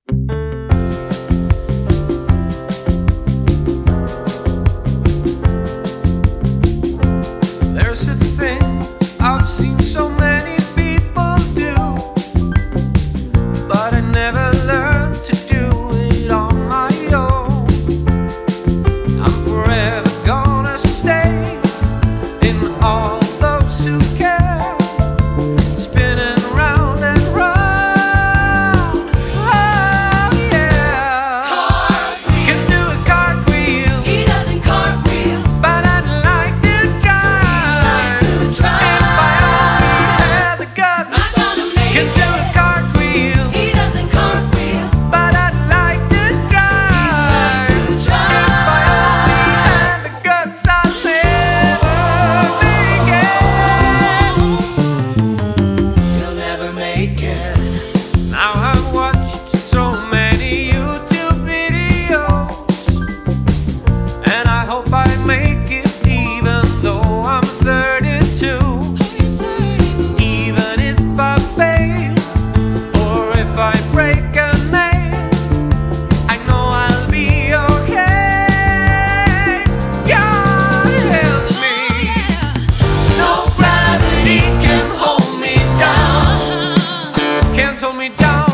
There's a thing I've seen so many people do, but I never learned to do it on my own. I'm forever gonna stay in all those who care, spinning round and round. Oh yeah. Cartwheel. Can do a cartwheel. He doesn't cartwheel. But I'd like to try. Like to try. If I only had the guts. Not gonna make Can do a it. cartwheel. He doesn't cartwheel. But I'd like to try. Like to try. If I only had the guts, I'd never make it. You'll never make it. Now I've watched so many YouTube videos, and I hope I make it even though I'm 32. Even if I fail, or if I break a nail, I know I'll be okay. God help me. No gravity can hold me down. Can't hold me down.